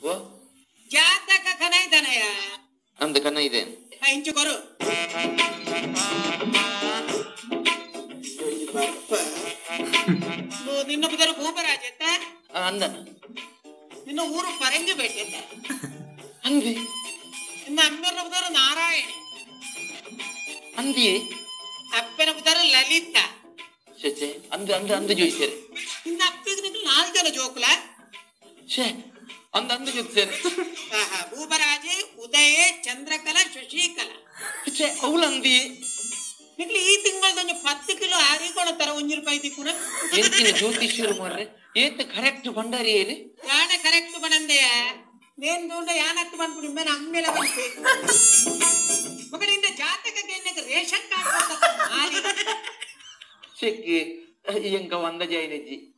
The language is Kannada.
ಓ ಜಾತಕ ಕನ ಇದ್ದಾನಯ್ಯ ನಮ್ದು ಕನ್ನ ಇದೆ ಇಂಚು ಕೊರು ನಿನ್ನ ಬುಧರು ಭೂಪರಾಜ ಅಂದನ ನಿನ್ನ ಊರು ಪರಂಗಿ ಬೇಟೆ ಅಂದಿ ನಿನ್ನ ಅಮ್ಮನ ಬುಧರು ನಾರಾಯಣಿ ಅಂದಿಯೇ ಅಪ್ಪನ ಬುಧರು ಲಲಿತ ಶೇ ಅಂದ ಅಂದ ಅಂದ ಜೋಯಿಸ್ತಾರೆ ನಿನ್ನ ಅಪ್ಪಿಗೆ ನಿನ್ನ 4 ಜನ ಜೋಕುಲ ಶೇ ಅಂದ ಅಂದ ಜೋಯಿಸ್ತಾರೆ ಭೂಪರಾಜೆ ಉದಯ ಚಂದ್ರಕಲಾ ಶಶಿಕಲಾ ಶೇ ಅವಳು ಅಂದಿಯೇ ನಿಕ್ಲಿ ಈ ತಿಂಗಳದ 10 ಕಿಲೋ ಆರಿಗೋಣ ತರ ₹1 ತಿಕ್ಕುನ ಎಂತಿನ ಜ್ಯೋತಿಷ್ಯರು ಮಾಡ್ರೆ ಏತ್ ಕರೆಕ್ಟ್ ಬಂಡಾರಿ ಏರಿ ಯಾನ ಕರೆಕ್ಟ್ ಬಣಂದೆಯ ನೇನ್ ದೂಂಡ ಯಾನಕ್ಕೆ ಬಂದ್ಬಿಡಿ ಮೇಲೆ ಅಮ್ಮೆಲ್ಲ ಬಂದ್ಬೇಕು ಮಗನಿಂದ ಜಾತಕಕ್ಕೆ ಏನಕ್ಕೆ ರೇಷನ್ ಕಾರ್ಡ್ ಕೊಡ್ತಾರೆ ಶೆಕ್ಕಿ ಎಂಕ ಒಂದ ಜೈನಜ್ಜಿ